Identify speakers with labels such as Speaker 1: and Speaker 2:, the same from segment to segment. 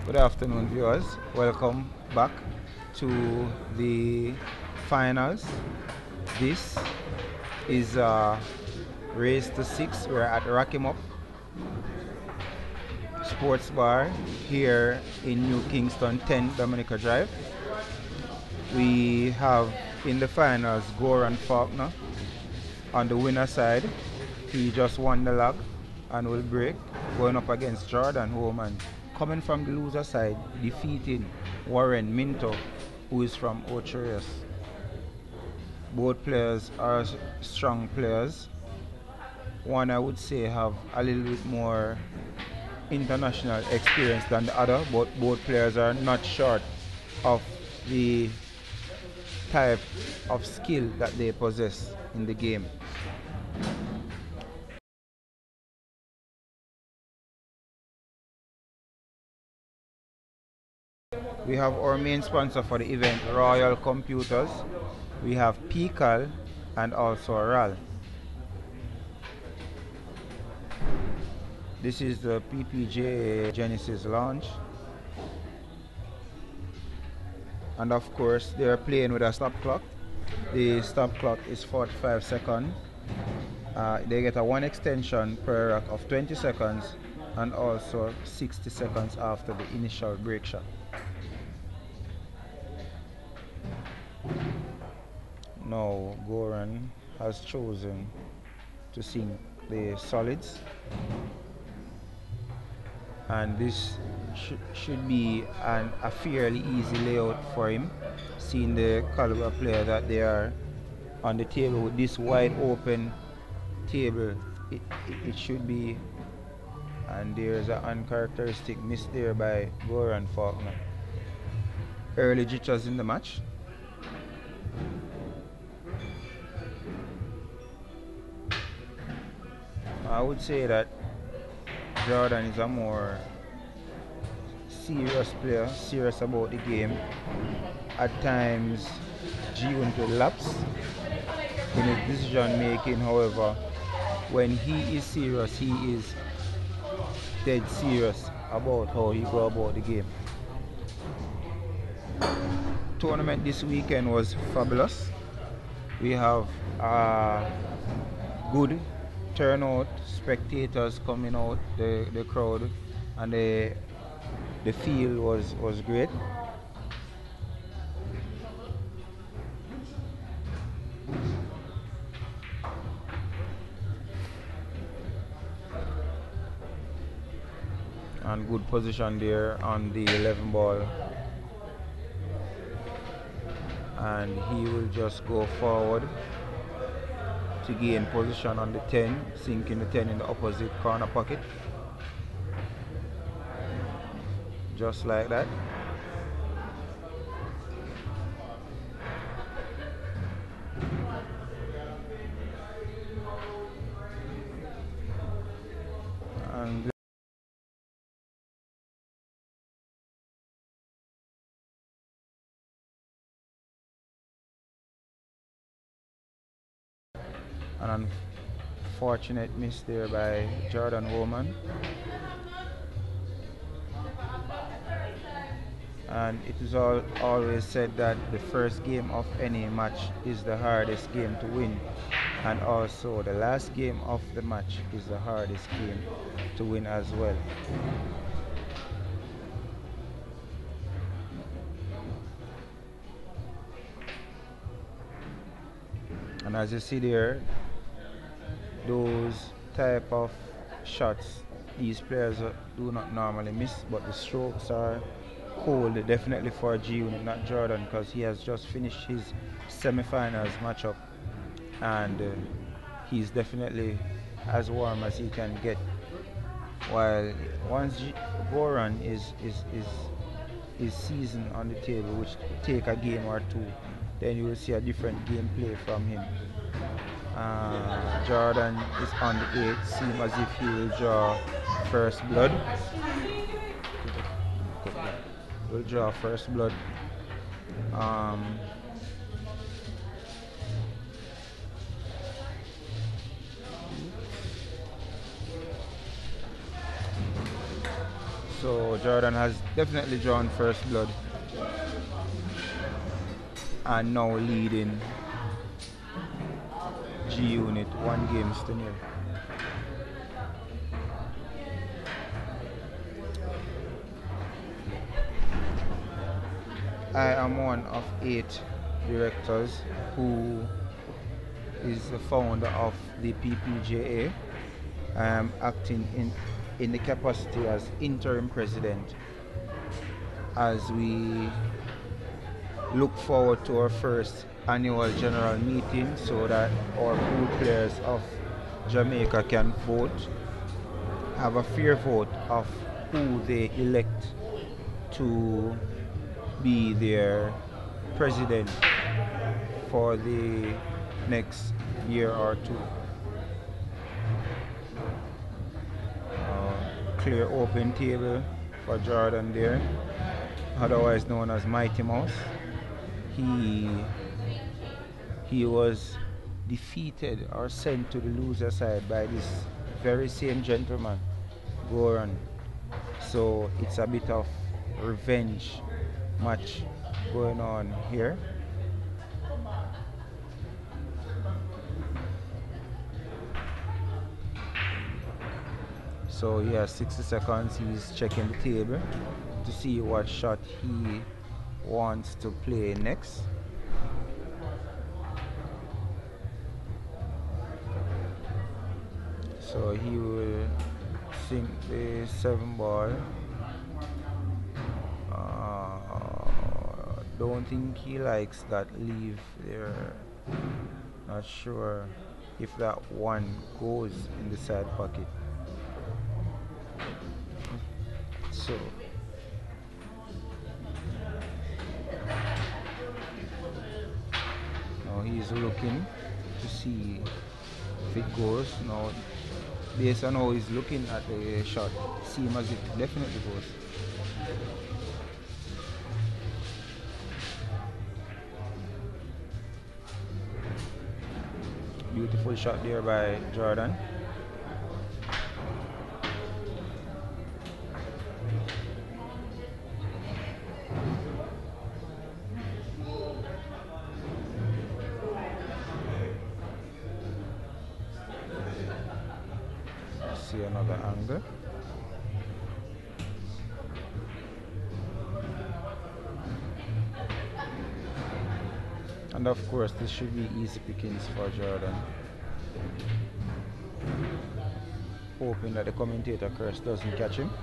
Speaker 1: Good afternoon, viewers. Welcome back to the finals. This is race to six. We're at Rock 'em Up Sports Bar here in New Kingston 10 Dominica Drive. We have in the finals Goran Faulkner on the winner side. He just won the log and will break, going up against Jordan Holman, coming from the loser side, defeating Warren Minto, who is from Ocherius. Both players are strong players. One, I would say, have a little bit more international experience than the other, but both players are not short of the type of skill that they possess in the game. We have our main sponsor for the event, Royal Computers. We have PCAL and also RAL. This is the PPJA Genesis launch. And of course, they are playing with a stop clock. The stop clock is 45 seconds. They get a one extension per rack of 20 seconds and also 60 seconds after the initial break shot. Now Goran has chosen to sink the solids, and this should be a fairly easy layout for him, seeing the caliber player that they are on the table with this wide open table. It should be, and there's an uncharacteristic miss there by Goran Faulkner. Early jitters in the match. I would say that Jordan is a more serious player, serious about the game. At times, June will lapse in his decision making. However, when he is serious, he is dead serious about how he go about the game. Tournament this weekend was fabulous. We have a good turnout, spectators coming out, the crowd, and the field was great. And good position there on the 11 ball, and he will just go forward to gain position on the 10, sinking the 10 in the opposite corner pocket, just like that. And an unfortunate miss there by Jordan Holman. And it is always said that the first game of any match is the hardest game to win, and also the last game of the match is the hardest game to win as well. And as you see there, those type of shots these players do not normally miss, but the strokes are cold definitely for G Unit, not Jordan, because he has just finished his semi-finals matchup, and he's definitely as warm as he can get. While once Goran is seasoned on the table, which take a game or two, then you will see a different gameplay from him. Jordan is on the 8, seems as if he will draw first blood. Will draw first blood. So Jordan has definitely drawn first blood and now leading G Unit 1-0. I am one of 8 directors who is the founder of the PPJA. I am acting in the capacity as interim president as we look forward to our first annual general meeting so that our pool players of Jamaica can vote, have a fair vote of who they elect to be their president for the next year or two. Clear open table for Jordan there, otherwise known as Mighty Mouse. He was defeated or sent to the loser side by this very same gentleman, Goran. So it's a bit of revenge match going on here. So he has 60 seconds. He's checking the table to see what shot he wants to play next. So he will sink the 7 ball. Don't think he likes that leave there. Not sure if that one goes in the side pocket. So now he's looking to see if it goes. Now based on how he's looking at the shot, seems as it definitely goes. Beautiful shot there by Jordan. See another angle. And of course this should be easy pickings for Jordan. Hoping that the commentator curse doesn't catch him.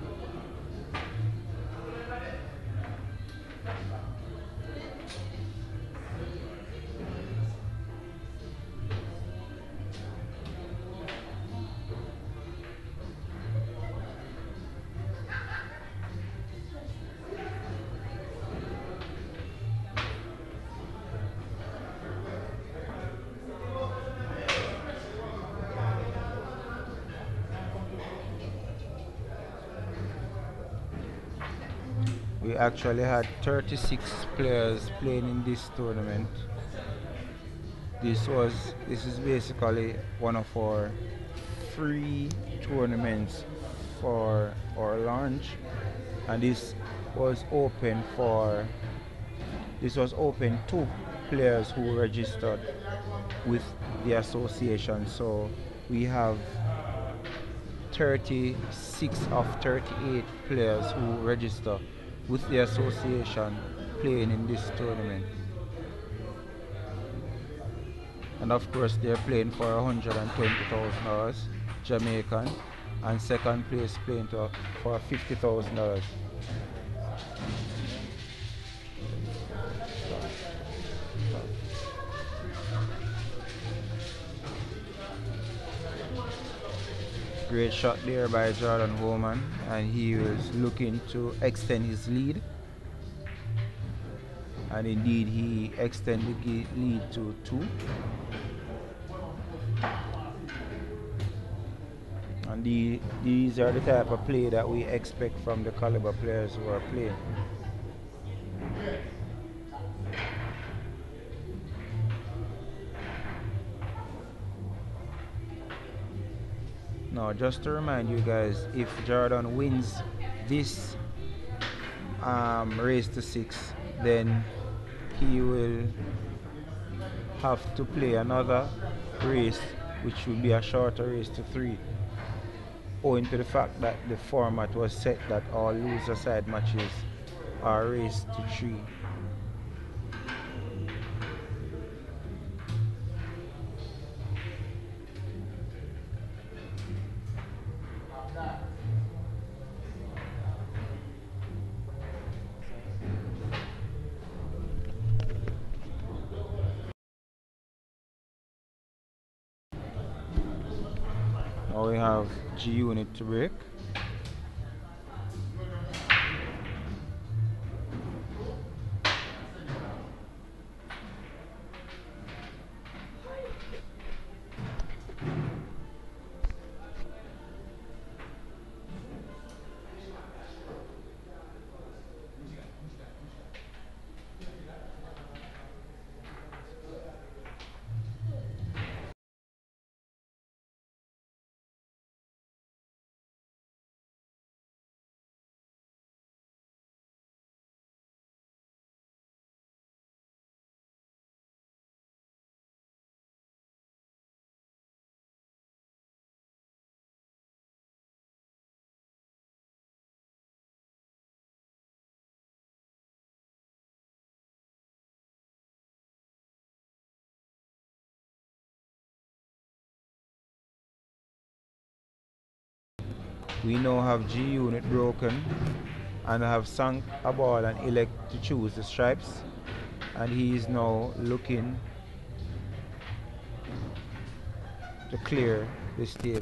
Speaker 1: We actually had 36 players playing in this tournament. This is basically one of our free tournaments for our launch, and this was open to players who registered with the association. So we have 36 of 38 players who register with the association playing in this tournament. And of course they're playing for $120,000 Jamaican, and second place playing for $50,000. Great shot there by Jordan Holman, and he was looking to extend his lead, and indeed he extended the lead to 2. And these are the type of play that we expect from the caliber players who are playing. Now, just to remind you guys, if Jordan wins this race to 6, then he will have to play another race, which will be a shorter race to 3, owing to the fact that the format was set that all loser side matches are race to 3. Now we have G unit to break. We now have G unit broken and have sunk a ball and elect to choose the stripes, and he is now looking to clear this table.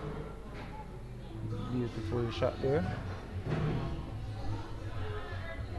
Speaker 1: Beautiful shot there.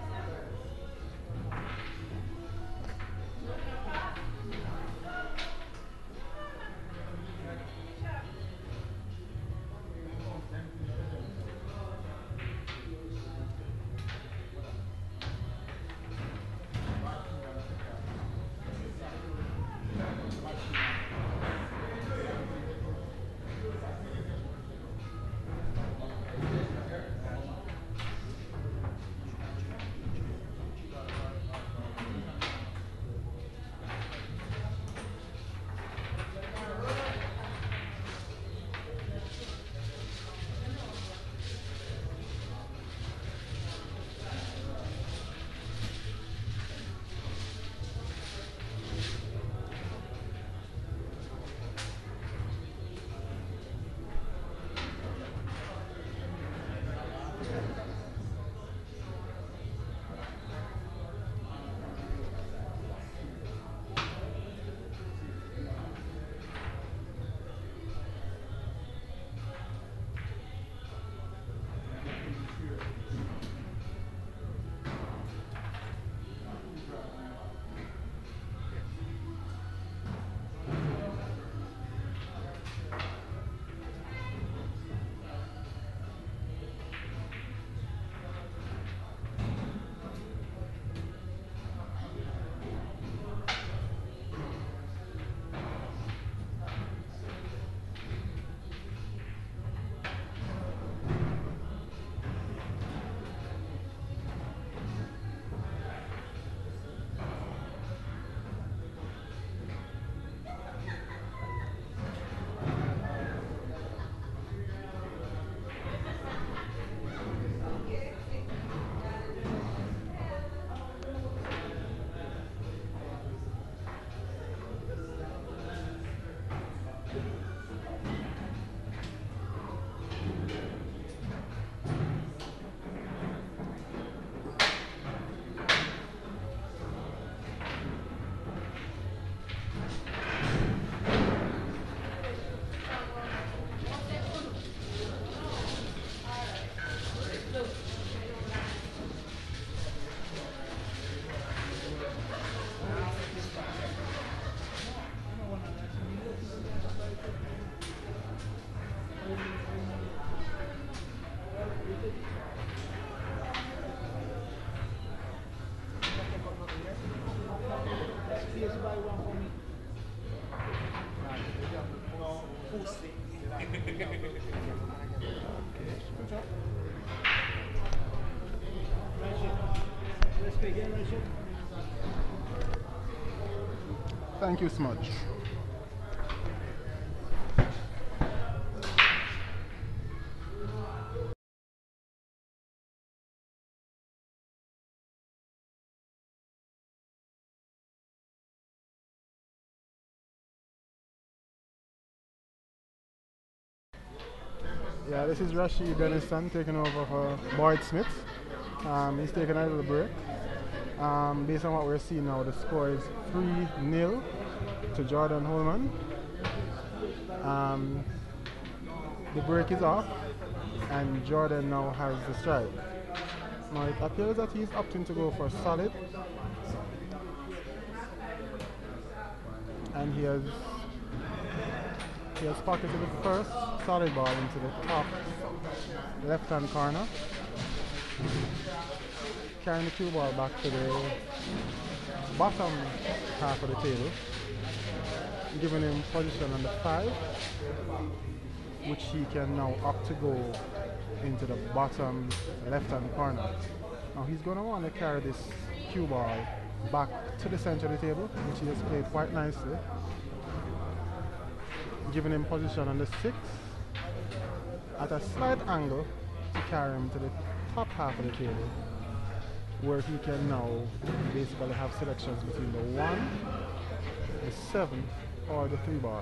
Speaker 2: Thank you so much. Yeah, this is Rashid Denniston taking over for Boyd Smith. He's taking a little break. Based on what we're seeing now, the score is 3-0 to Jordan Holman. The break is off, and Jordan now has the strike. Now it appears that he's opting to go for solid, and he has pocketed the first solid ball into the top left-hand corner, carrying the cue ball back to the bottom half of the table, giving him position on the 5, which he can now opt to go into the bottom left-hand corner. Now he's going to want to carry this cue ball back to the center of the table, which he has played quite nicely, giving him position on the 6 at a slight angle to carry him to the top half of the table, where he can now basically have selections between the 1, the 7, or the 3 ball.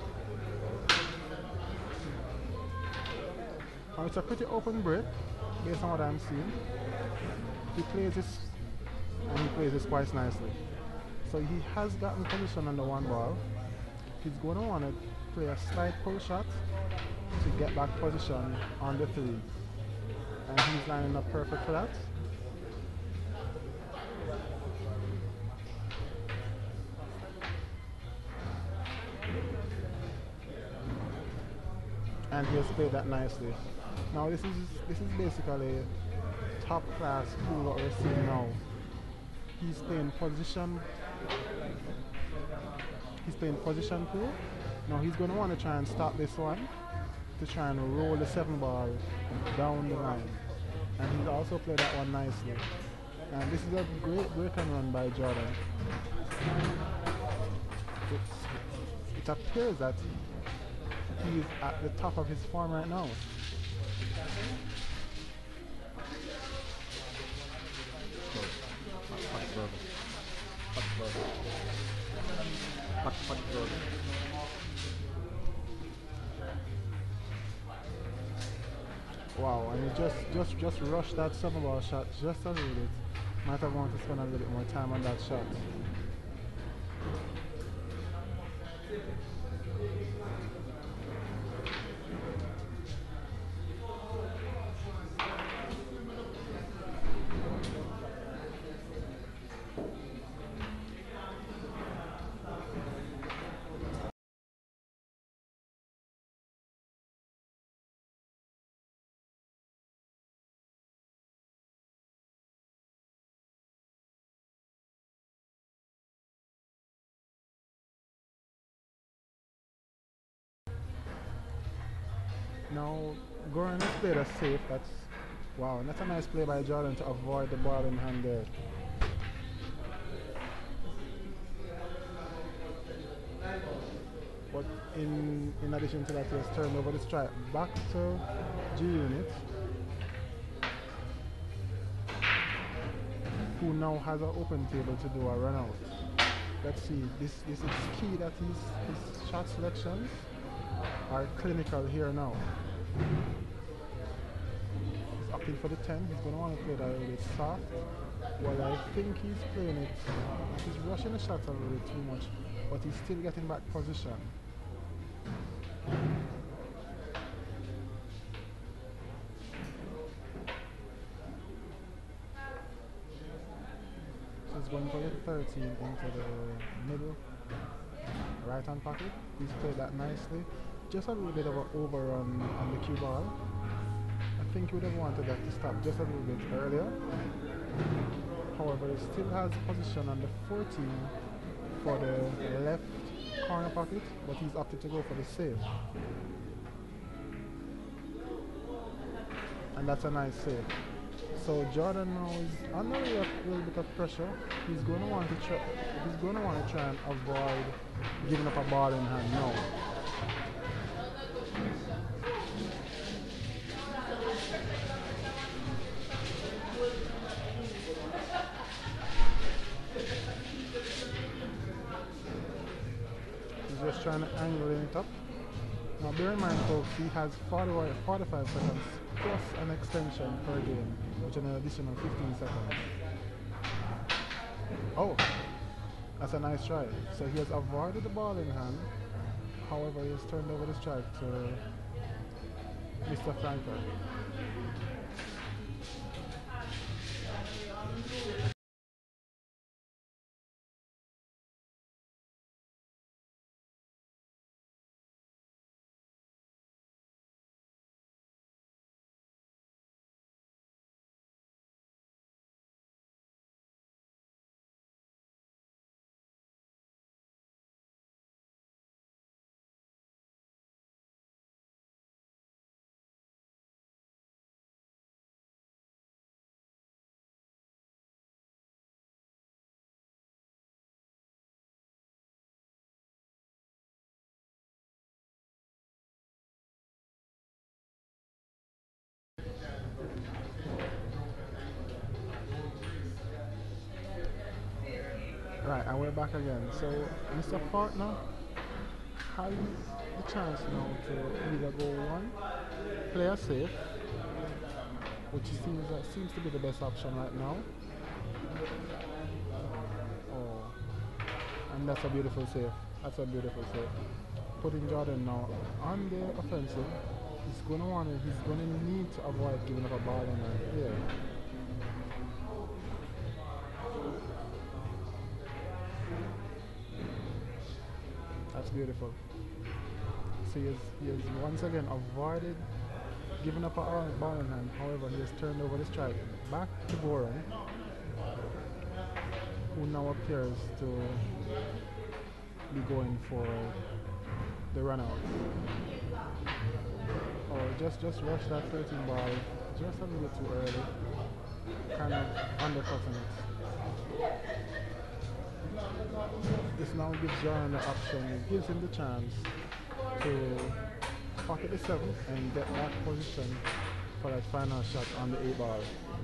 Speaker 2: Now it's a pretty open break based on what I'm seeing. He plays this, and he plays this quite nicely. So he has gotten position on the 1 ball. He's going to want to play a slight pull shot to get back position on the 3. And he's lining up perfect for that. And he has played that nicely. Now this is basically top class pool what we're seeing now. He's playing position. He's playing position pool. Now he's going to want to try and stop this one to try and roll the 7 ball down the line. And he's also played that one nicely. And this is a great break and run by Jordan. It appears that he is at the top of his form right now. Wow, and he just rushed that 7 ball shot just a little bit. Might have wanted to spend a little bit more time on that shot. Now, Goran has played a safe. Wow, and that's a nice play by Jordan to avoid the ball in hand there. But in addition to that, he has turned over the strike back to G Unit, who now has an open table to do a run out. Let's see, this is key that his shot selections are clinical here now. He's opting for the 10. He's going to want to play that a little bit soft. Well, I think he's playing it. He's rushing the shots a little bit too much, but he's still getting back position. So he's going for the 13 into the middle right hand pocket. He's played that nicely. Just a little bit of an overrun on the cue ball. I think he would have wanted that to stop just a little bit earlier. However, he still has position on the 14 for the left corner pocket, but he's opted to go for the save. And that's a nice save. So Jordan now is under a little bit of pressure. He's going to want to try. He's going to want to try and avoid giving up a ball in hand now. He's just trying to angle it up. Now bear in mind folks, he has 45 seconds plus an extension per game, which is an additional 15 seconds. Oh, that's a nice try. So he has avoided the ball in hand. However, he has turned over the strike to Mr. Franco. Right, and we're back again. So Mr. Faulkner has the chance now to either go one, play a safe, which seems to be the best option right now. Oh, and that's a beautiful save. That's a beautiful save. Putting Jordan now on the offensive. He's gonna need to avoid giving up a ball in here. That's beautiful. So he has once again avoided giving up a ball in hand. However, he has turned over the strike back to Goran, who now appears to be going for the run out. Oh, just rush that 13 ball just a little bit too early, kind of undercutting it. This now gives Jordan the option, it gives him the chance to pocket the 7 and get back position for that final shot on the 8 ball.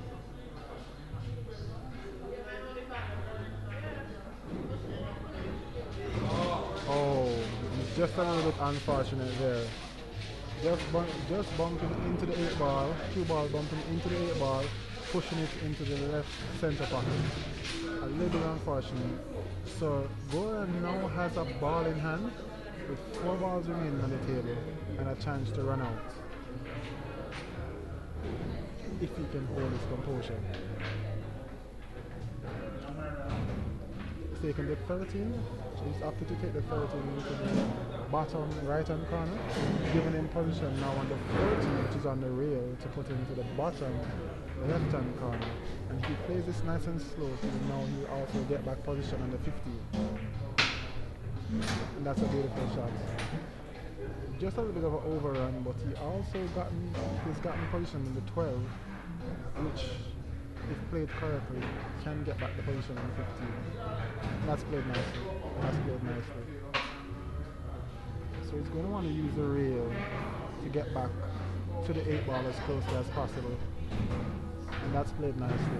Speaker 2: Oh, just a little bit unfortunate there. Just bumping into the 8 ball, 2 ball bumping into the 8 ball, pushing it into the left center pocket. A little bit unfortunate. So Goran now has a ball in hand with 4 balls remaining on the table and a chance to run out if he can hold his composure. He's taking the 13, so he's opted to take the 13 into the bottom right hand corner, giving him position now on the 14, which is on the rail, to put into the bottom left hand corner. And if he plays this nice and slow, so now he'll also get back position on the 15. And that's a beautiful shot. Just a little bit of an overrun, but he's gotten position in the 12, which, if played correctly, can get back the position on 15. And that's played nicely. So he's going to want to use the rail to get back to the 8 ball as closely as possible. And that's played nicely.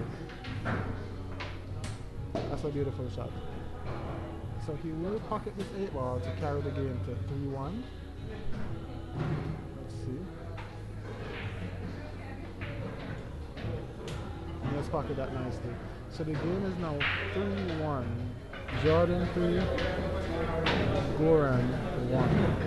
Speaker 2: That's a beautiful shot. So he will pocket this 8 ball to carry the game to 3-1. Let's see. And he has pocketed that nicely. So the game is now 3-1. Jordan 3, Goran 1.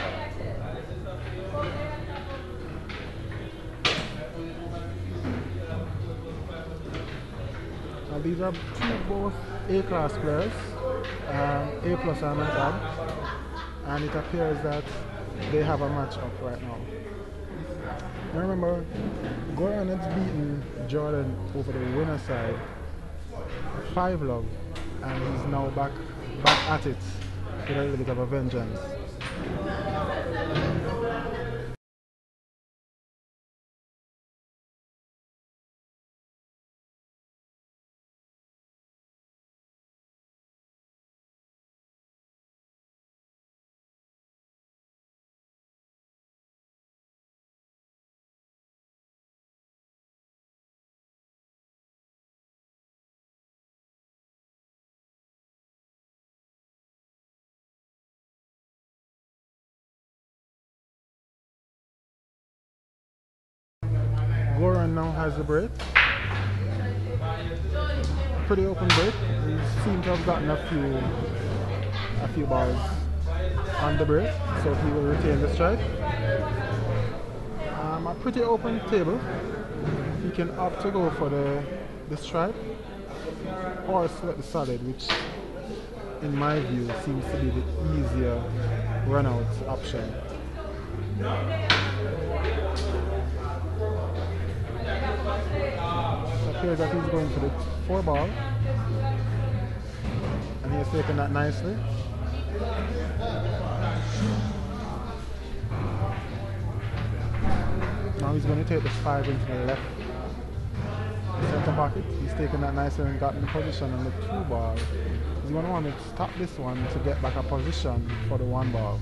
Speaker 2: Now these are both A-class players, A plus I might add, and it appears that they have a match up right now. Now remember, Goran has beaten Jordan over the winner side 5-love, and he's now back at it with a little bit of a vengeance. Goran now has the break. Pretty open break. He seems to have gotten a few balls on the break, so he will retain the strike. A pretty open table. He can opt to go for the strike or select the solid, which in my view seems to be the easier run out option. It appears that he's going for the 4 ball, and he has taken that nicely. Now he's going to take the 5 into the left center pocket. He's taken that nicely and gotten the position on the 2 ball. He's going to want to stop this one to get back a position for the 1 ball.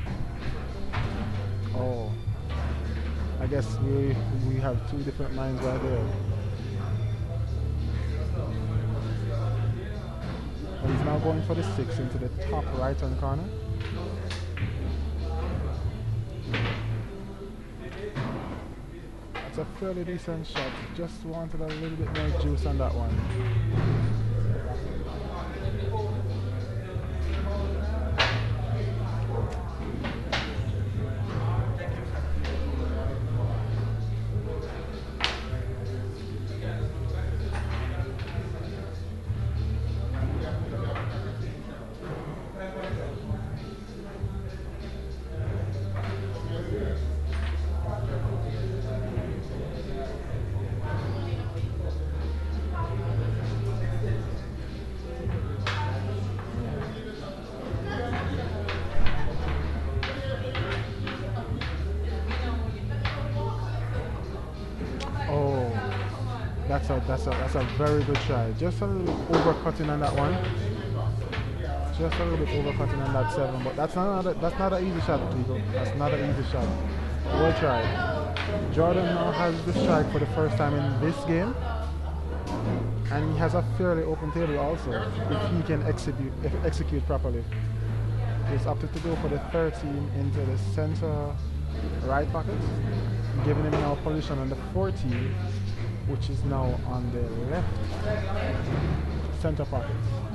Speaker 2: Oh, I guess we have 2 different lines right there. But he's now going for the 6 into the top right hand corner. It's a fairly decent shot. Just wanted a little bit more juice on that one. That's a very good try. Just a little overcutting on that one. Just a little bit overcutting on that 7, but that's not an easy shot, people. That's not an easy shot. Well tried. Jordan now has the strike for the first time in this game, and he has a fairly open table also if he can execute properly. He's opted to go for the 13 into the center right pocket, giving him now position on the 14, which is now on the left center pocket.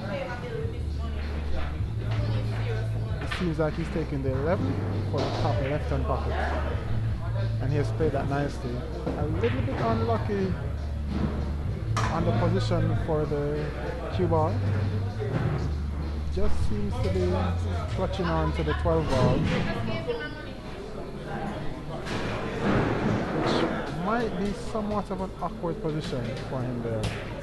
Speaker 2: It seems like he's taking the 11 for the top left hand pocket, and he has played that nicely. A little bit unlucky on the position for the cue ball. Just seems to be clutching on to the 12 ball, which might be somewhat of an awkward position for him there.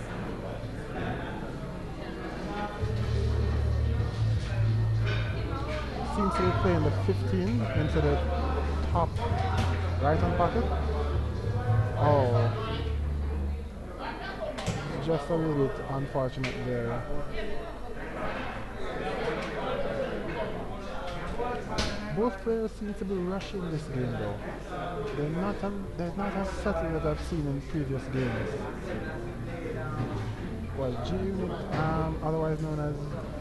Speaker 2: Seems to be playing the 15 into the top right hand pocket. Oh, just a little bit unfortunate there. Both players seem to be rushing this game though. They're not as settled as I've seen in previous games. Well, otherwise known as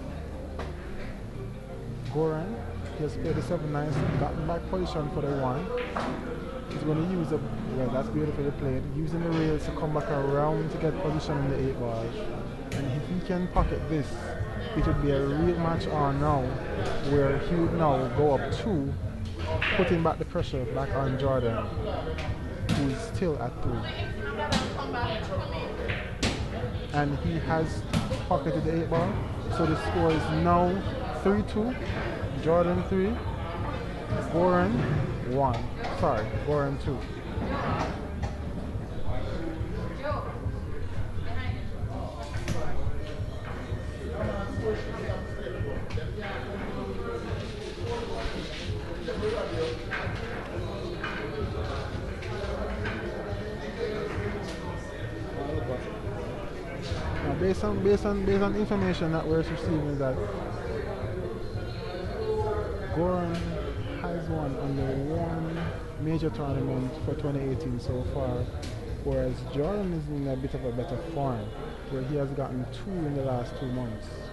Speaker 2: Goran, he has played the 7 nice, gotten back position for the 1. He's going to use well, that's beautifully played, using the rails to come back around to get position in the 8 ball. And if he can pocket this, it would be a real match on now, where he would now go up 2, putting back the pressure back on Jordan, who is still at 3. And he has pocketed the 8 ball, so the score is now 3-2, Jordan 3, Goran 1. Sorry, Goran 2. Now, based on information that we're receiving, is that Goran has won under 1 major tournament for 2018 so far, whereas Jordan is in a bit of a better form, where he has gotten 2 in the last 2 months.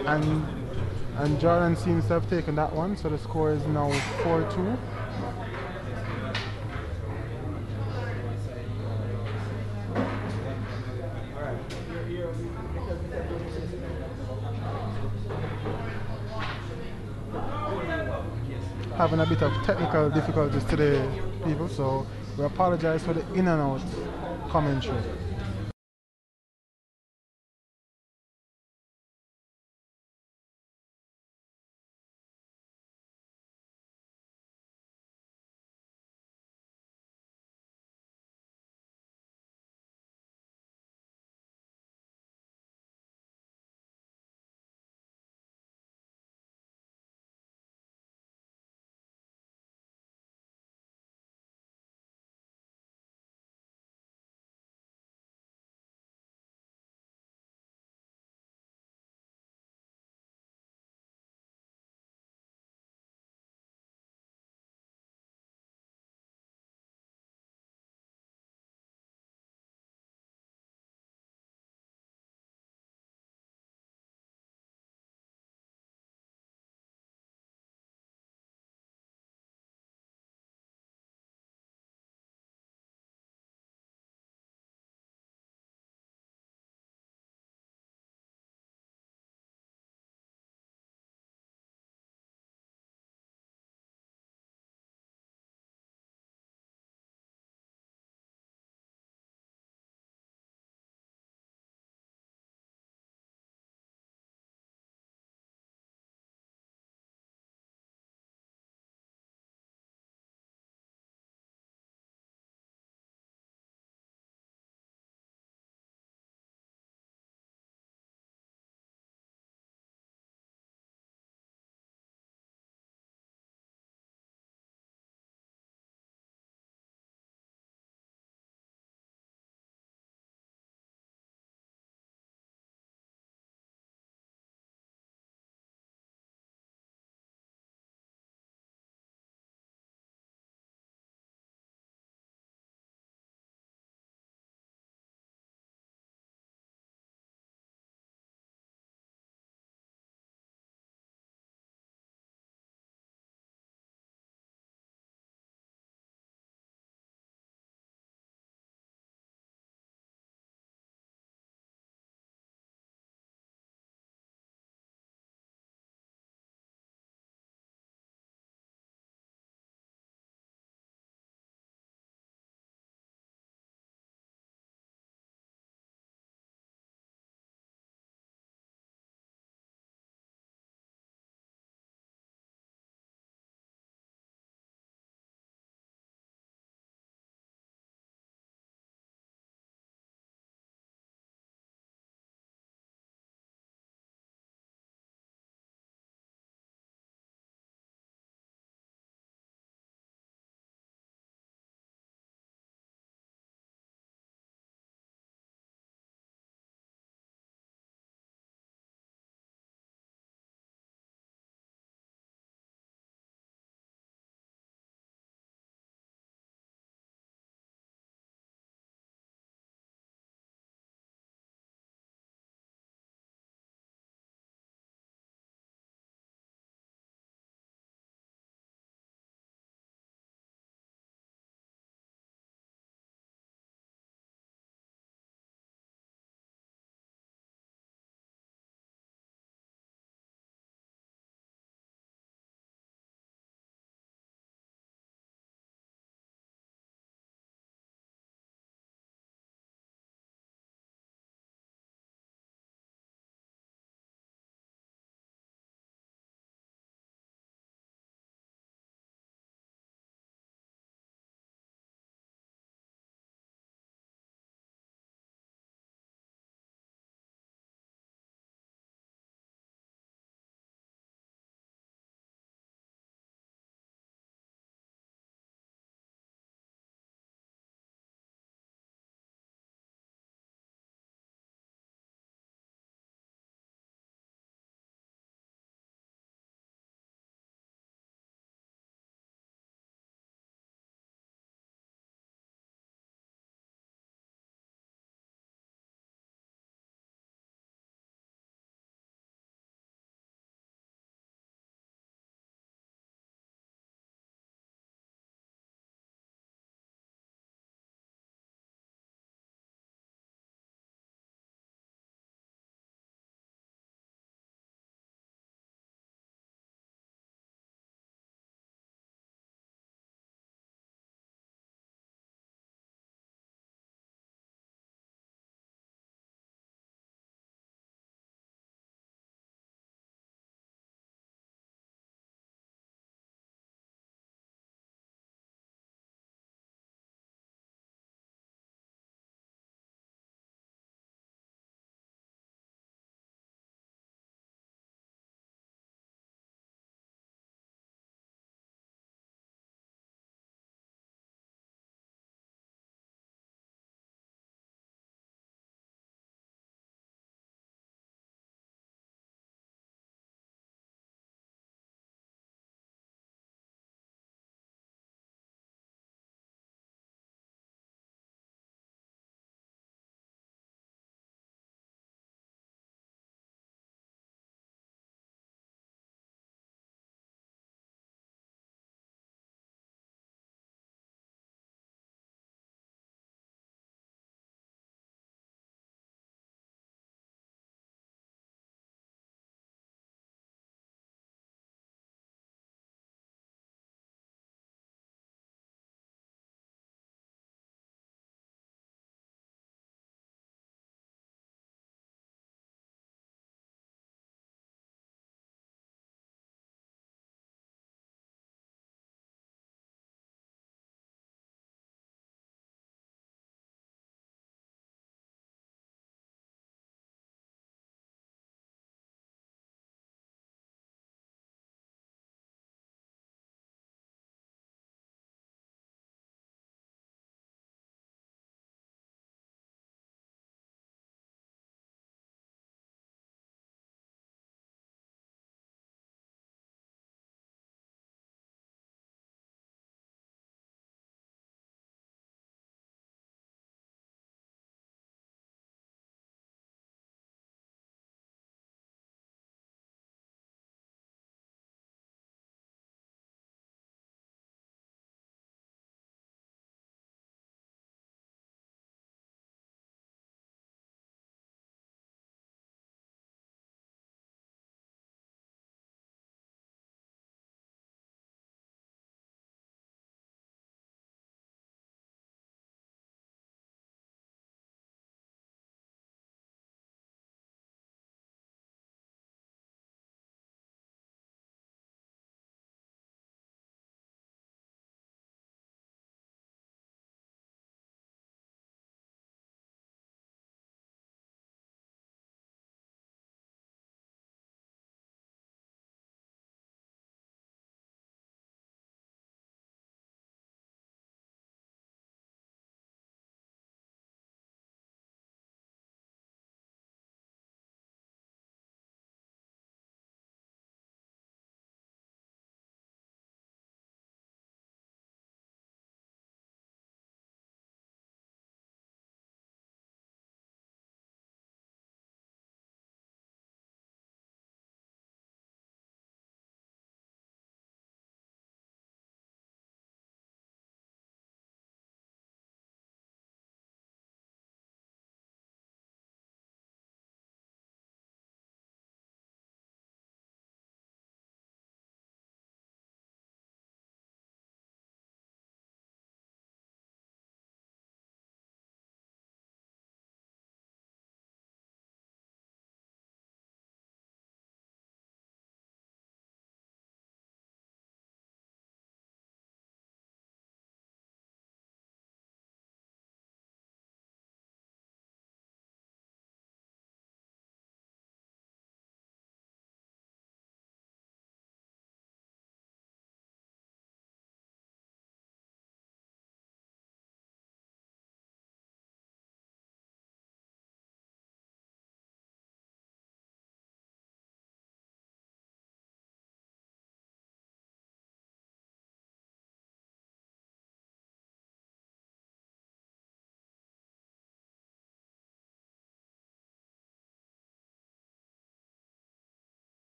Speaker 2: and Jordan seems to have taken that one, so the score is now 4-2. Having a bit of technical difficulties today, people, so we apologize for the in and out commentary.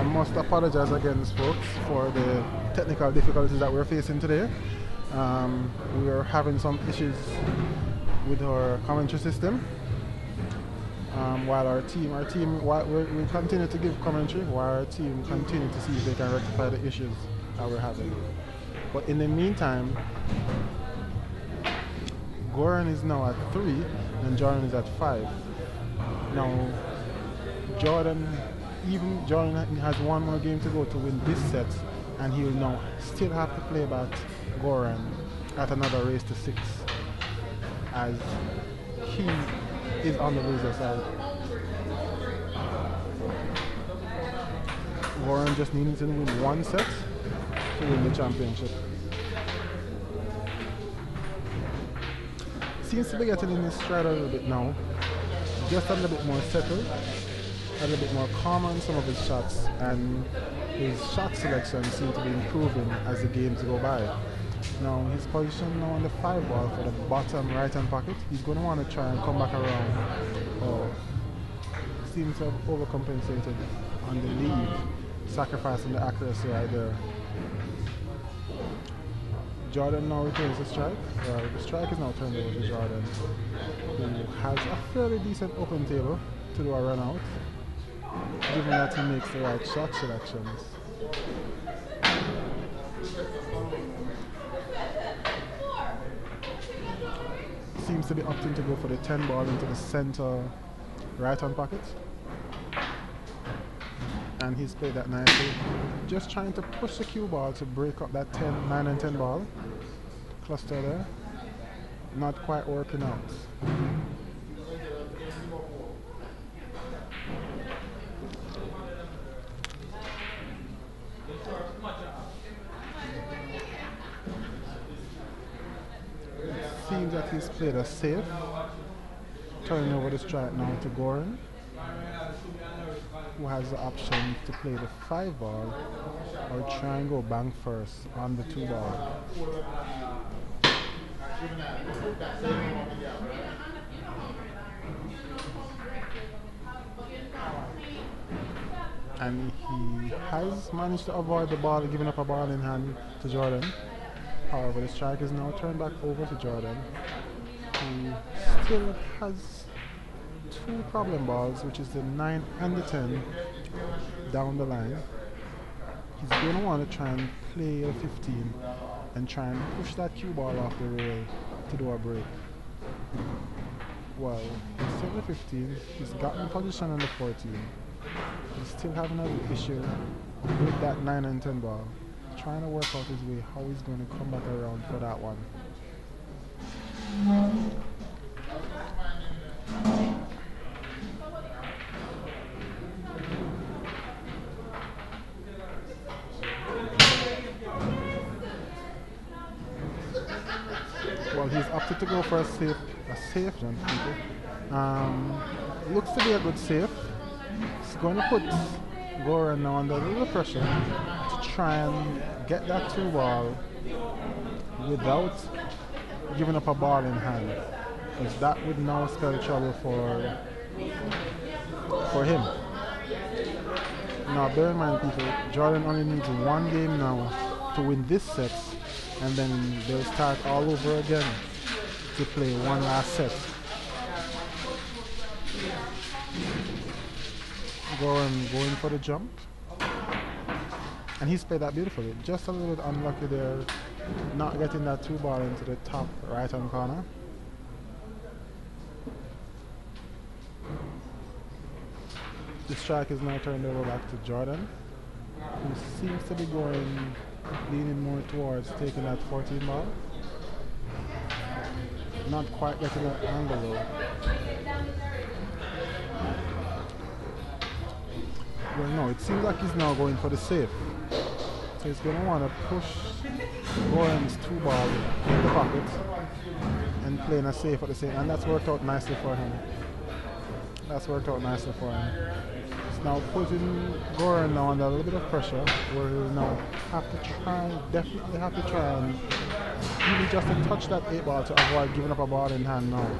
Speaker 2: must apologize again, folks, for the technical difficulties that we're facing today. We are having some issues with our commentary system. While we continue to give commentary, while our team continue to see if they can rectify the issues that we're having. But in the meantime, Goran is now at 3 and Jordan is at 5. Now, Jordan has one more game to go to win this set, and he will now still have to play back Goran at another race to 6, as he is on the loser side. Goran just needs to win one set to win the championship. Seems to be getting in his stride a little bit now. Just a little bit more settled, a little bit more calm on some of his shots, and his shot selection seems to be improving as the games go by. Now his position now on the 5 ball for the bottom right hand pocket. He's going to want to try and come back around. Oh, seems to have overcompensated on the lead, sacrificing the accuracy right there. Jordan now retains the strike. The strike is now turned over to Jordan, who has a fairly decent open table to do a run out, given that he makes the right shot selections. Seems to be opting to go for the 10 ball into the center right hand pocket. And he's played that nicely. Just trying to push the cue ball to break up that 9 and 10 ball cluster there. Not quite working out. Seems that he's played a safe. Turning over the strike now to Goran, who has the option to play the 5 ball or try and go bank first on the 2 ball. And he has managed to avoid the ball, giving up a ball in hand to Jordan. However, the strike is now turned back over to Jordan, who still has 2 problem balls, which is the 9 and the 10 down the line. He's going to want to try and play a 15 and try and push that cue ball off the rail to do a break. Well, instead of the 15, he's gotten position on the 14. He's still having an issue with that 9 and 10 ball. Trying to work out his way how he's going to come back around for that one. Well, he's opted to go for a safe jump. Looks to be a good save. He's going to put Goran now under a little pressure to try and get that 2 ball without giving up a ball in hand, because that would now spell trouble for him. Now bear in mind, people, Jordan only needs 1 game now to win this set, and then they'll start all over again to play one last set. Goran going for the jump, and he's played that beautifully. Just a little bit unlucky there, not getting that 2 ball into the top right hand corner. The strike is now turned over back to Jordan, who seems to be leaning more towards taking that 14 ball. Not quite getting that angle though. Well, no, it seems like he's now going for the safe. So he's going to want to push Goran's 2 ball in the pocket and playing a safe at the same, and that's worked out nicely for him. It's now putting Goran now under a little bit of pressure, where he'll now definitely have to try and really just to touch that 8 ball to avoid giving up a ball in hand now.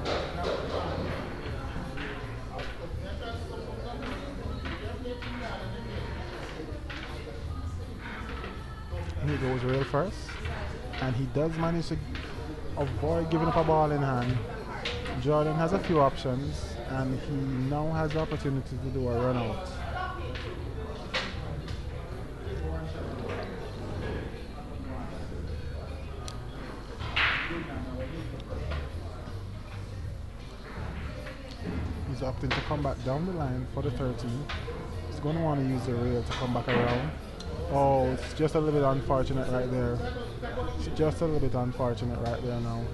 Speaker 2: He goes rail first, and he does manage to avoid giving up a ball in hand. Jordan has a few options, and he now has the opportunity to do a run out. He's opting to come back down the line for the 13. He's going to want to use the rail to come back around. Oh, it's just a little bit unfortunate right there. It's just a little bit unfortunate right there now.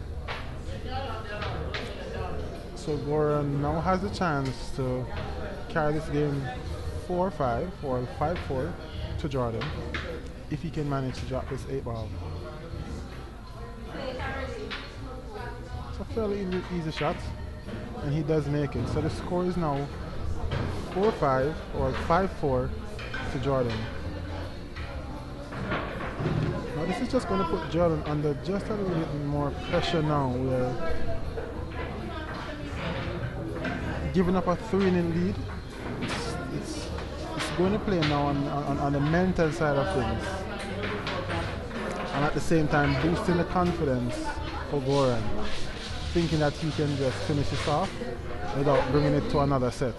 Speaker 2: So Goran now has the chance to carry this game 4-5 or 5-4 to Jordan if he can manage to drop this 8 ball. It's a fairly easy shot, and he does make it. So the score is now 4-5 or 5-4 to Jordan. Now this is just going to put Jordan under just a little bit more pressure now, where giving up a 3-inning lead, it's going to play now on the mental side of things, and at the same time boosting the confidence for Goran, thinking that he can just finish this off without bringing it to another set.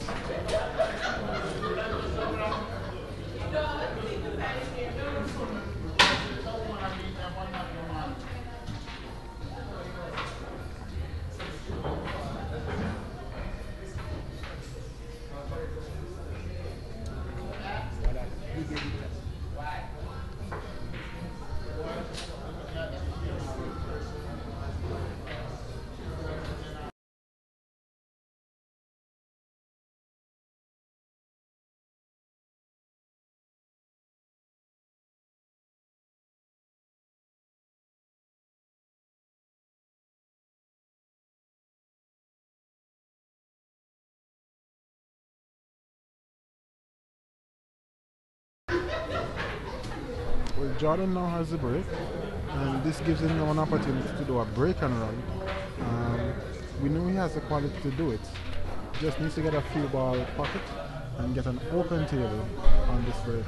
Speaker 2: Well, Jordan now has the break, and this gives him an opportunity to do a break and run. We know he has the quality to do it. Just needs to get a few ball pocket and get an open table on this break.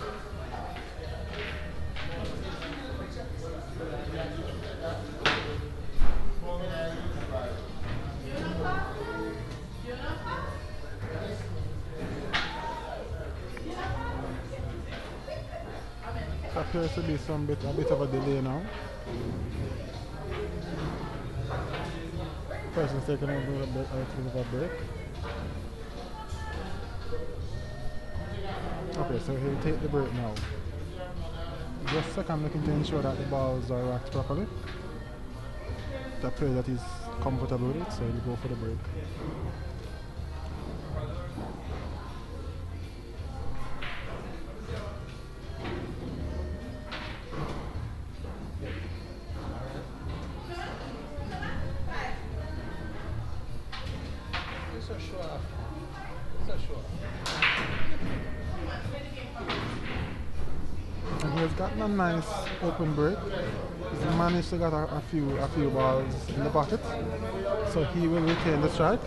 Speaker 2: Appears to be a bit of a delay now. Person's taking a bit of a break. Okay, so he'll take the break now. Just a second, looking to ensure that the balls are racked properly. It appears that he's comfortable with it, so he'll go for the break. And he has gotten a nice open break. He's managed to get a few balls in the pocket, so he will retain the strike.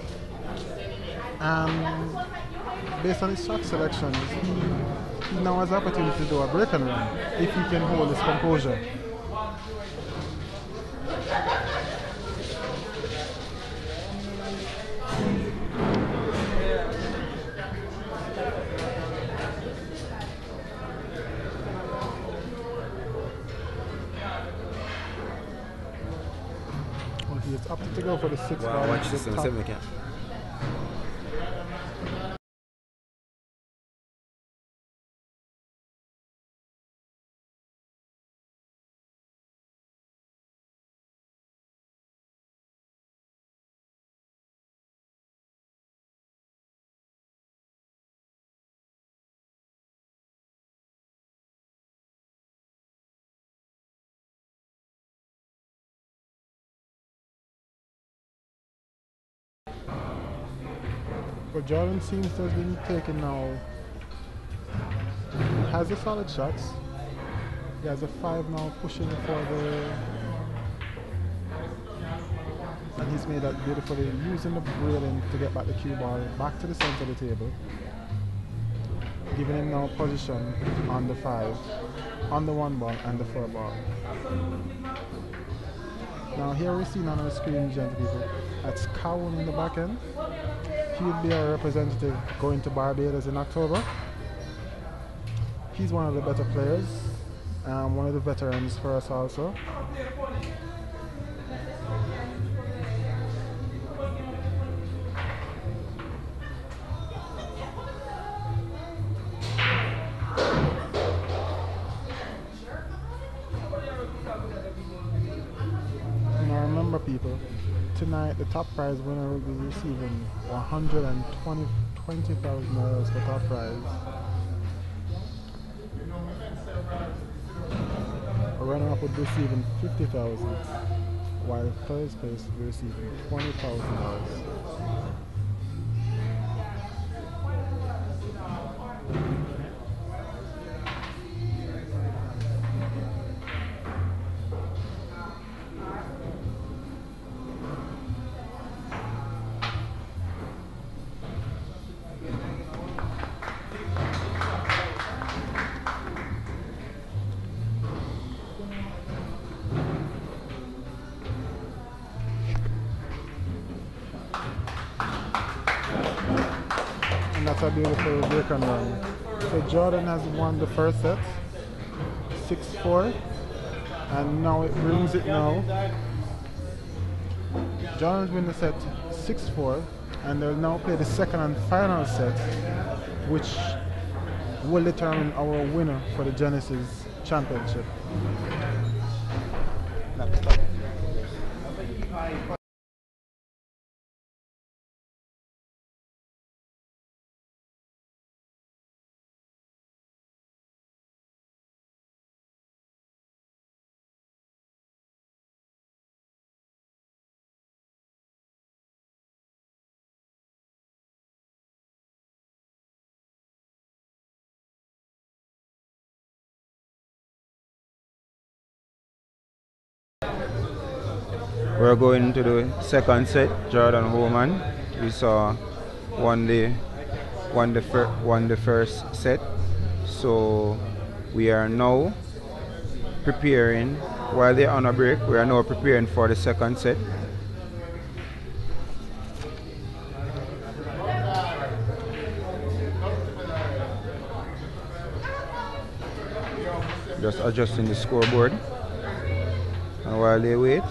Speaker 2: And based on his shot selections, he now has the opportunity to do a break and run if he can hold his composure. It's up to go for the 6 ball.
Speaker 3: Watch this on 7 again.
Speaker 2: But Jordan seems to have been taken now. He has the solid shots. He has a 5 now pushing for the... And he's made that beautifully, using the railing to get back the cue ball back to the center of the table. giving him now position on the 5, on the 1 ball and the 4 ball. Now here we see on our screen, gentle people, that's Cowan in the back end. He will be our representative going to Barbados in October. He's one of the better players, one of the veterans for us also. Now remember people, tonight the top prize winner will be receiving $120,000 for top prize. A runner-up would be receiving $50,000, while third place will be receiving $20,000. And that's a beautiful break and run. So Jordan has won the first set, 6-4, and now it brings it now. Jordan's win the set 6-4, and they'll now play the second and final set, which will determine our winner for the Genesis Championship.
Speaker 1: We're going to the second set. Jordan Holman, we saw won the first set. So we are now preparing, while they're on a break, we are now preparing for the second set. Just adjusting the scoreboard. And while they wait,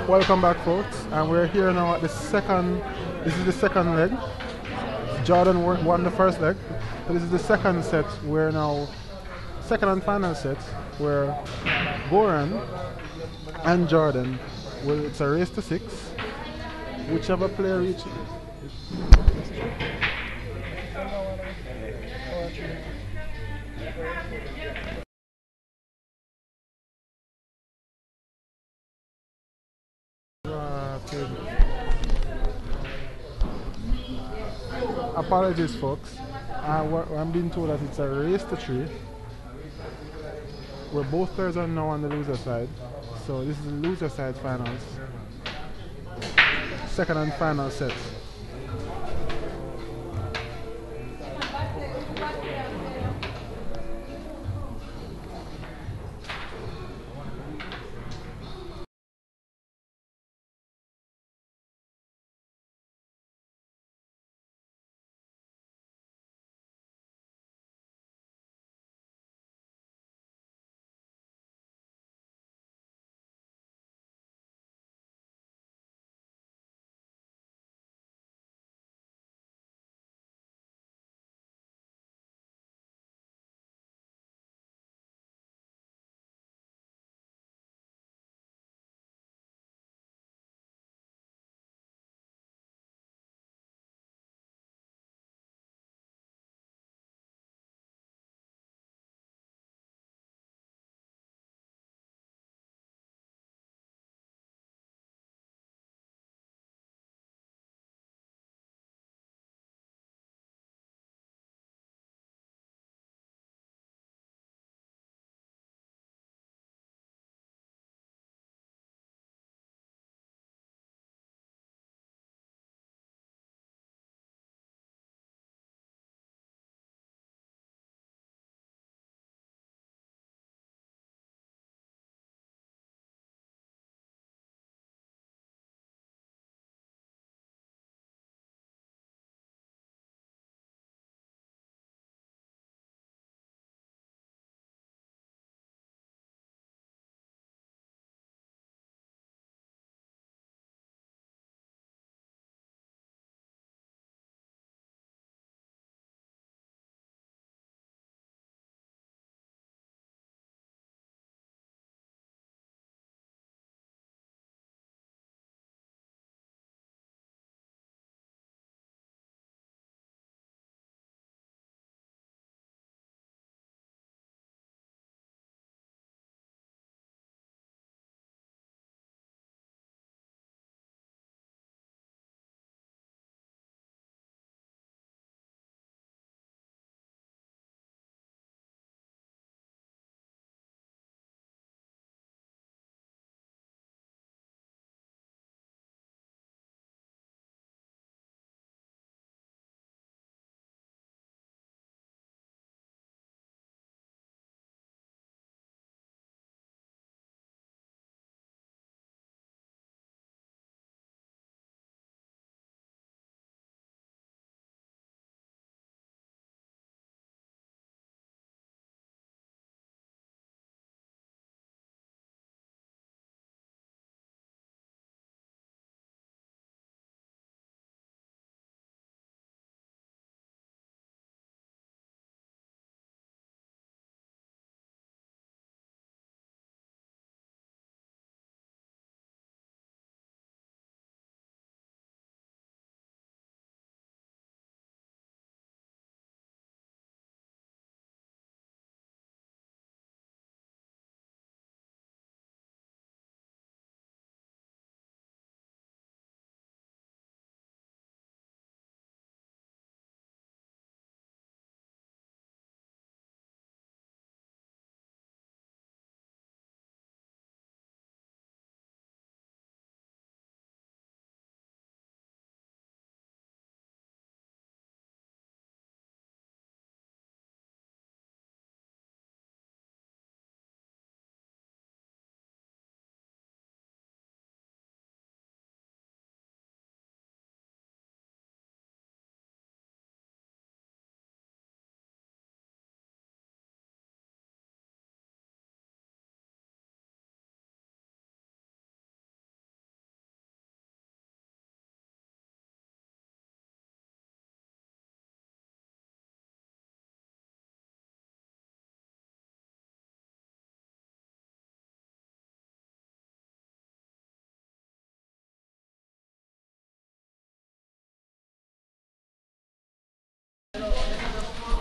Speaker 2: Welcome back, folks, and we're here now at the second. This is the second leg. Jordan won the first leg, so this is the second set. We're now second and final set where Goran and Jordan. Well, it's a race to 6. Whichever player reaches. Apologies, folks. I'm being told that it's a race to 3, where both players are now on the loser side. So this is the loser side finals. Second and final set.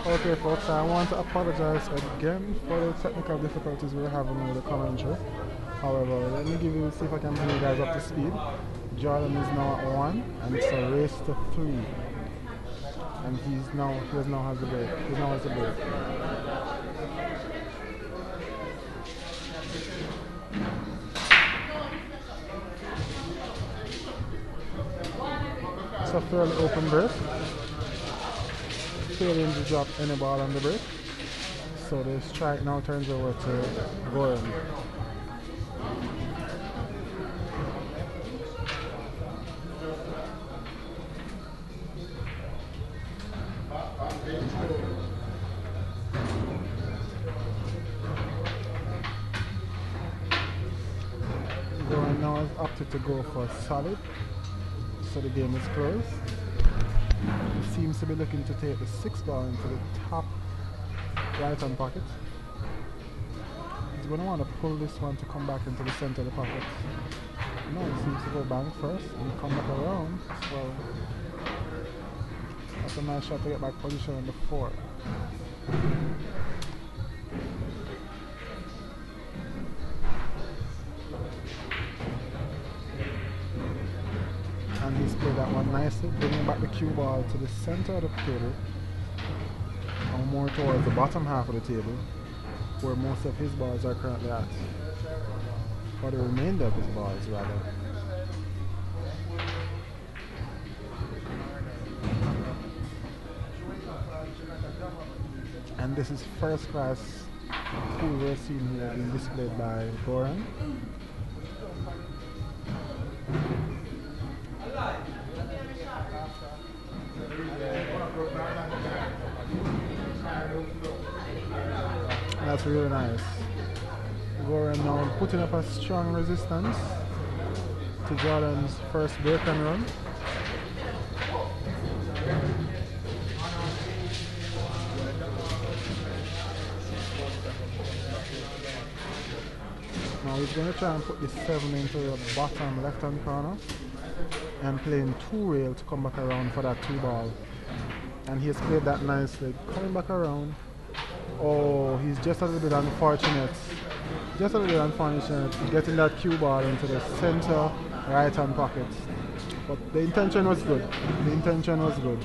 Speaker 2: Okay, folks, I want to apologize again for the technical difficulties we're having with the commentary. However, let me see if I can bring you guys up to speed. Jordan is now at 1, and it's a race to 3. And he now has the break. He now has the break. It's a fairly open break. Failing to drop any ball on the break. So the strike now turns over to Goran. Goran now has opted to go for solid. So the game is closed. He seems to be looking to take the 6th ball into the top right hand pocket. He's going to want to pull this one to come back into the center of the pocket. No, he seems to go bank first and come back around. So that's a nice shot to get back position on the 4. And he's played that one nicely, bringing back the cue ball to the center of the table, or more towards the bottom half of the table, where most of his balls are currently at, or the remainder of his balls rather. And this is first class pool racing here being displayed by Goran. That's really nice. Goran now putting up a strong resistance to Jordan's first break and run. Now he's going to try and put this 7 into the bottom left hand corner and playing 2 rail to come back around for that 2 ball. And he has played that nicely, coming back around. Oh, he's just a little bit unfortunate. Just a little bit unfortunate getting that cue ball into the center right hand pocket. But the intention was good. The intention was good.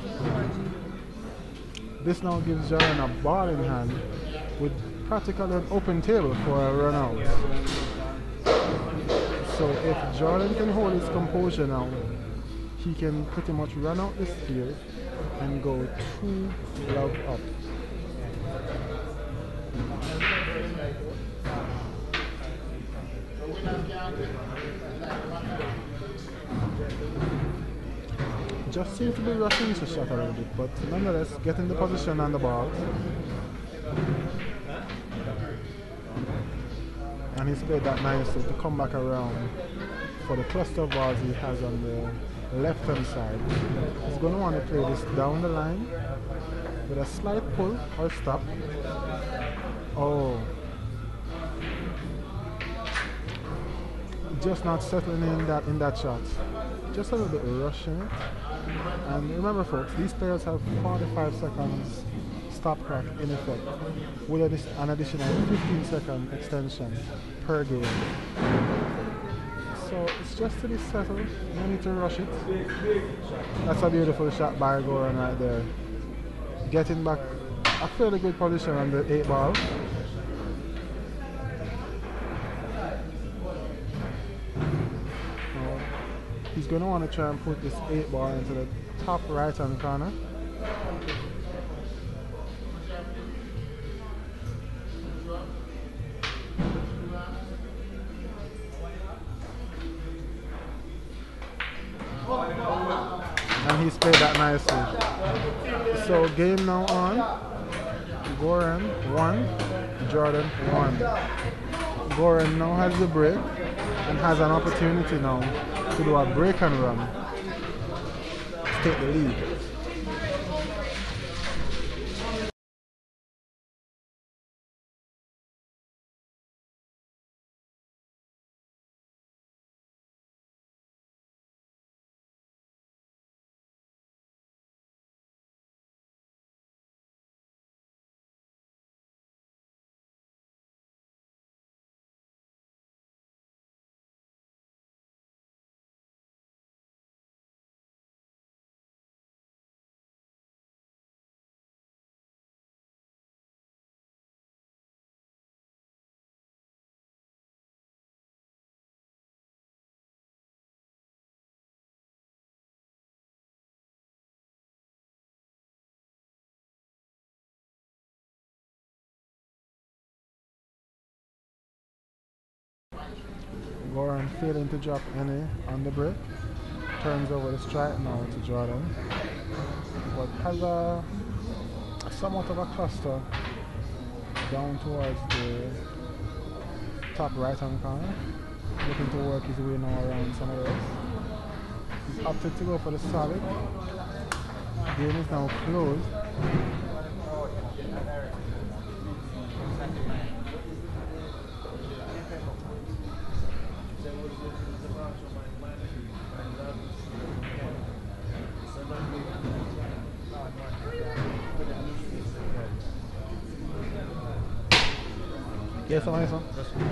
Speaker 2: This now gives Jordan a ball in hand with practically an open table for a run out. So if Jordan can hold his composure now, he can pretty much run out this field and go 2 love up. Just seems to be rushing his shot a little bit, but nonetheless getting the position on the ball. And he's played that nicely to come back around for the cluster of balls he has on the left hand side. He's going to want to play this down the line with a slight pull or stop. Oh, just not settling in that shot. Just a little bit rushing it. And remember folks, these players have 45 seconds stop clock in effect with an additional 15-second extension per game. So it's just to be settled, no need to rush it. That's a beautiful shot by Goran right there. Getting back a fairly good position on the 8 ball. He's going to want to try and put this 8 ball into the top right hand corner. And he's played that nicely. So game now on. Goran 1, Jordan 1. Goran now has the break and has an opportunity now to do a break and run to take the lead. Goran failing to drop any on the break. Turns over the strike now to Jordan. But has a somewhat of a cluster down towards the top right hand corner. Looking to work his way now around some of those. He's opted to go for the solid. Game is now closed. Yes, I'm nice one.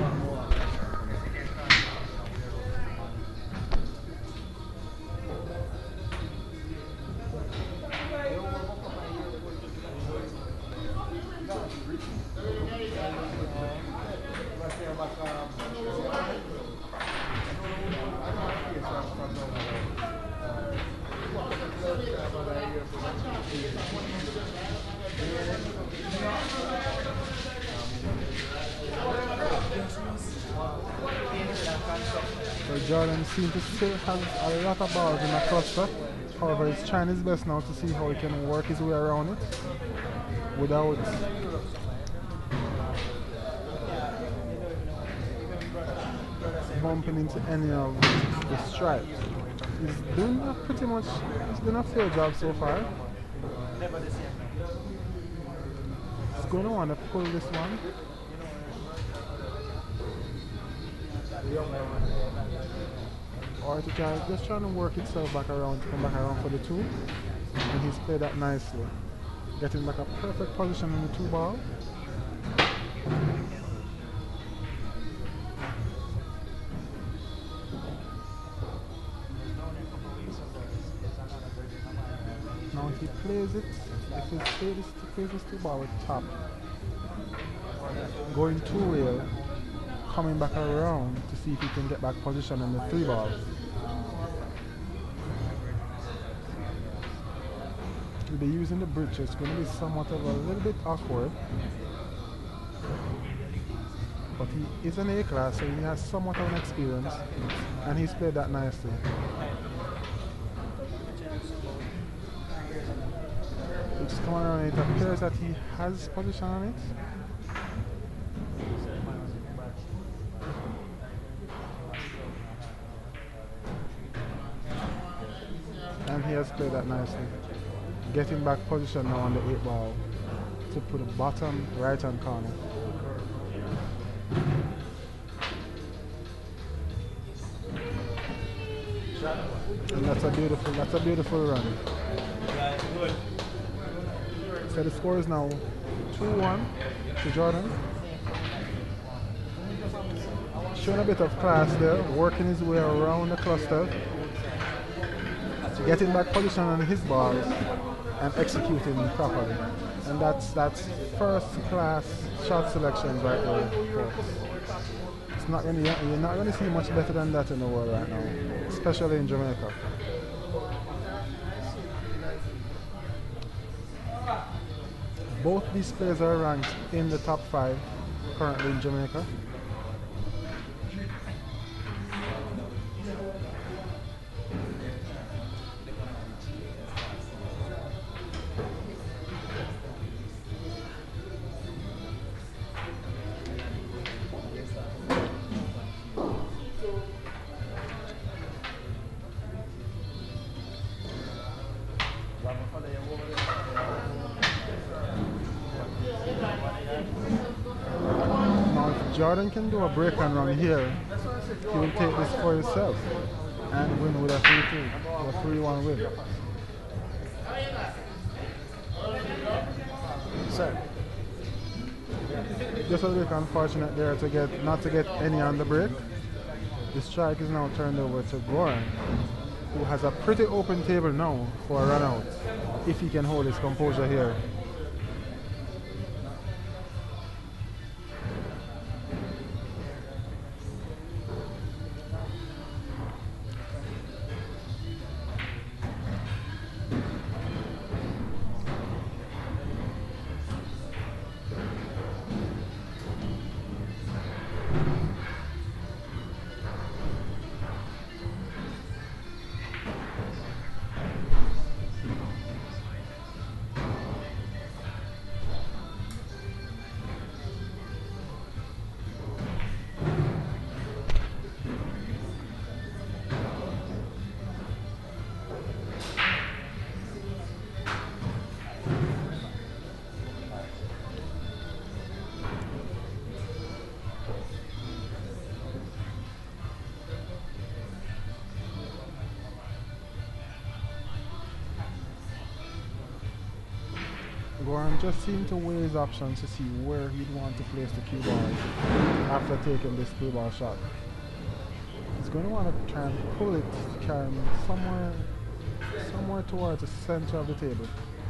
Speaker 2: So Jordan seems to still have a lot of balls in the cluster. However, he's trying his best now to see how he can work his way around it without bumping into any of the stripes. He's doing he's doing a fair job so far. He's going to want to pull this one. Or to just trying to work itself back around, to come back around for the two. And he's played that nicely. Getting back a perfect position in the two ball. Now if he plays it, if he plays this two ball with top, going two-wheel, coming back around to see if he can get back position in the three ball. He'll be using the bridge. It's going to be somewhat of a little bit awkward. But he is an A-class, so he has somewhat of an experience, and he's played that nicely. It's coming around. It appears that he has position on it. And he has played that nicely. Getting back position now on the 8 ball to put the bottom right hand corner. And that's a beautiful run. So the score is now 2-1 to Jordan. Showing a bit of class there, working his way around the cluster, getting back position on his balls and executing properly. And that's first class shot selection right there, folks. You're not going to see much better than that in the world right now, especially in Jamaica. Both these players are ranked in the top 5 currently in Jamaica. Jordan can do a break and run here. He will take this for himself and win with a 3-2, a 3-1 win. Sir. Just a little unfortunate there to not to get any on the break. The strike is now turned over to Goran, who has a pretty open table now for a run out, if he can hold his composure here. Goran just seemed to weigh his options to see where he'd want to place the cue ball after taking this cue ball shot. He's going to want to try and pull it, carry him somewhere towards the center of the table.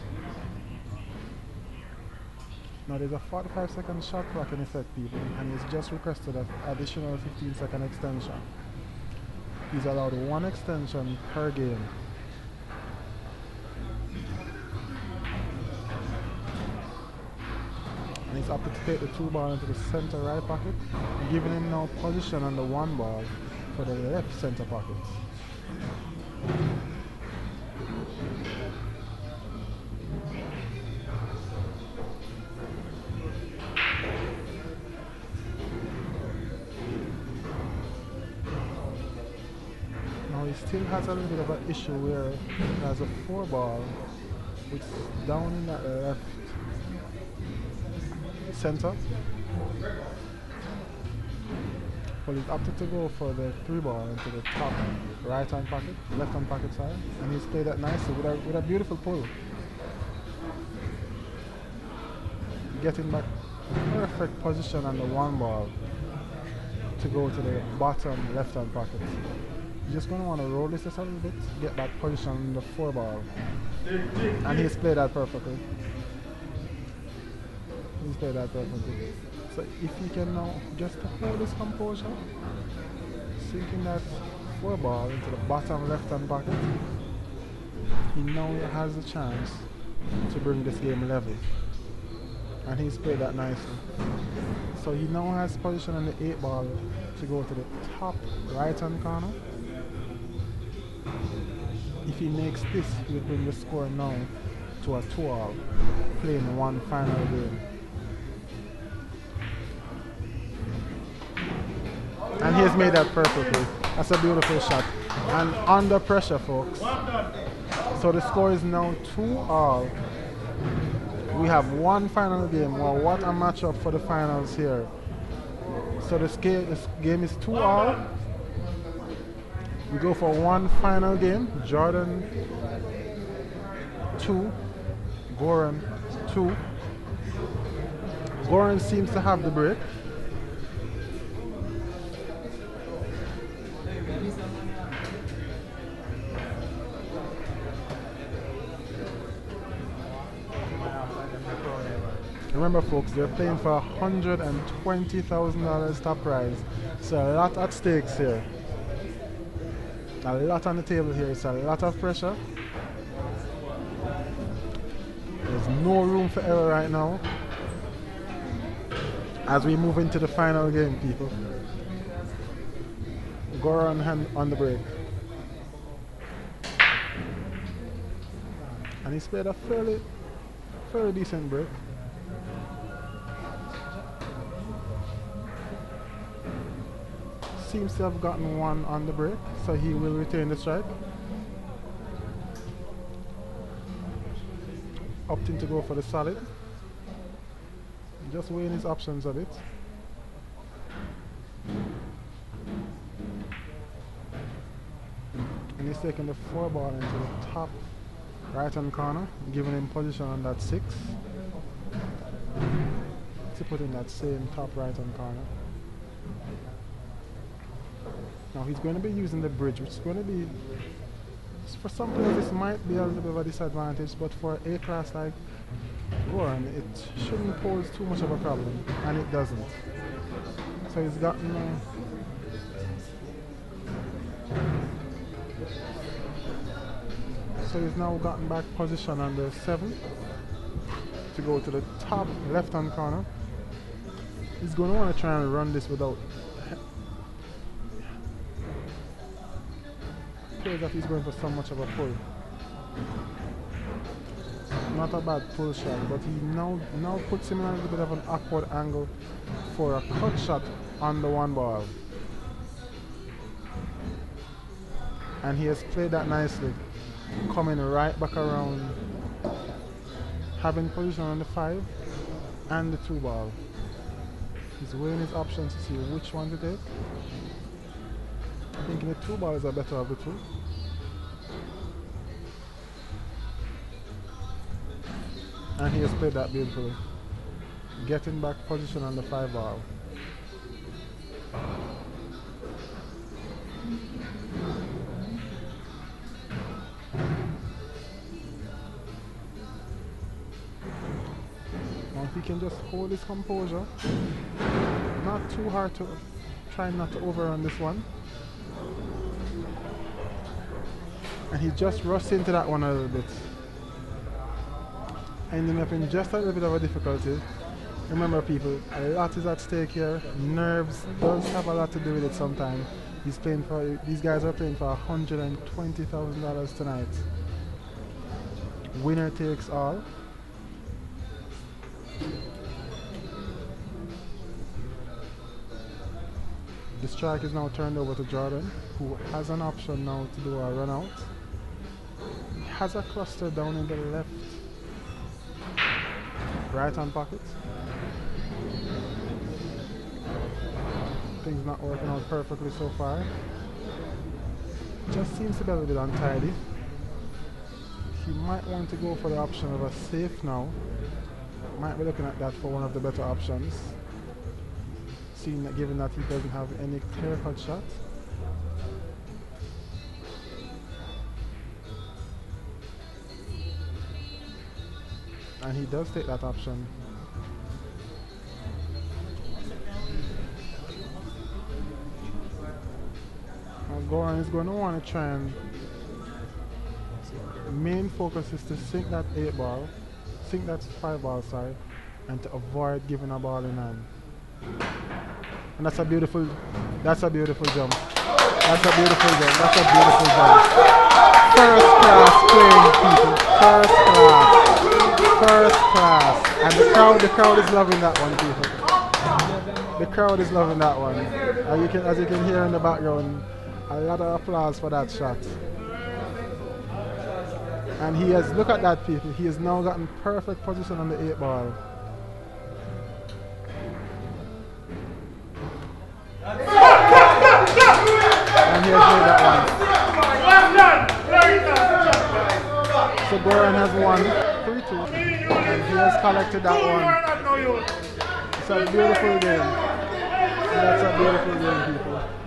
Speaker 2: Now there's a 45-second shot clock in effect, people, and he's just requested an additional 15-second extension. He's allowed one extension per game. And he's opted to take the 2 ball into the center right pocket, giving him now position on the 1 ball for the left center pocket. Now he still has a little bit of an issue where he has a 4 ball which is down in that left center. Well, he's opted to go for the 3 ball into the top right hand pocket, left hand pocket side, and he's played that nicely with a beautiful pull. Getting back perfect position on the 1 ball to go to the bottom left hand pocket. You're just going to want to roll this just a little bit, get back position on the 4 ball, and he's played that perfectly. He's played that perfectly. So if he can now just hold his composure, sinking that 4 ball into the bottom left hand pocket, he now has a chance to bring this game level. And he's played that nicely. So he now has position on the 8 ball to go to the top right hand corner. If he makes this, he will bring the score now to a 2-all, playing one final game. And he has made that perfectly. That's a beautiful shot. And under pressure, folks. So the score is now 2-all. We have one final game. Well, what a matchup for the finals here. So this game is 2-all. We go for one final game. Jordan 2, Goran 2. Goran seems to have the break. Remember, folks, they're playing for $120,000 top prize. So a lot at stakes here. A lot on the table here. It's a lot of pressure. There's no room for error right now as we move into the final game, people. Goran hand on the break. And he's played a fairly decent break. Seems to have gotten one on the break, so he will retain the strike. Opting to go for the solid. Just weighing his options a bit. And he's taking the 4 ball into the top right hand corner, giving him position on that 6 to put in that same top right hand corner. Now he's going to be using the bridge, which is going to be, for some players this might be a little bit of a disadvantage, but for A class like Goran, it shouldn't pose too much of a problem, and it doesn't. So he's gotten now gotten back position on the 7 to go to the top left hand corner. He's going to want to try and run this without that he's going for so much of a pull. Not a bad pull shot, but he now puts him in a little bit of an awkward angle for a cut shot on the 1 ball. And he has played that nicely, coming right back around, having position on the 5 and the 2 ball. He's weighing his options to see which one to take. I think the 2 balls are better of the 2. And he has played that beautifully. Getting back position on the 5 ball. Now if he can just hold his composure, not too hard to try not to overrun this one. And he just rushed into that one a little bit, ending up in just a little bit of a difficulty. Remember people, a lot is at stake here. Nerves does have a lot to do with it sometimes. These guys are playing for $120,000 tonight. Winner takes all. The strike is now turned over to Jordan, who has an option now to do a run out. He has a cluster down in the left right hand pocket. Things not working out perfectly so far. Just seems to be a little bit untidy. He might want to go for the option of a safe now. Might be looking at that for one of the better options. Seeing that, given that he doesn't have any clear-cut shot. And he does take that option. Now Goran is going to want to try and main focus is to sink that 8 ball, sink that 5 ball, sorry, and to avoid giving a ball in hand. And that's a beautiful jump. That's a beautiful jump. That's a beautiful jump. First class playing, people. First class. First class. And the crowd is loving that one, people. The crowd is loving that one. As you can hear in the background, a lot of applause for that shot. And he has, look at that, people. He has now gotten perfect position on the 8 ball. And he has made that one. So Goran has won 3-2. And he has collected that one. It's a beautiful game. And that's a beautiful game, people.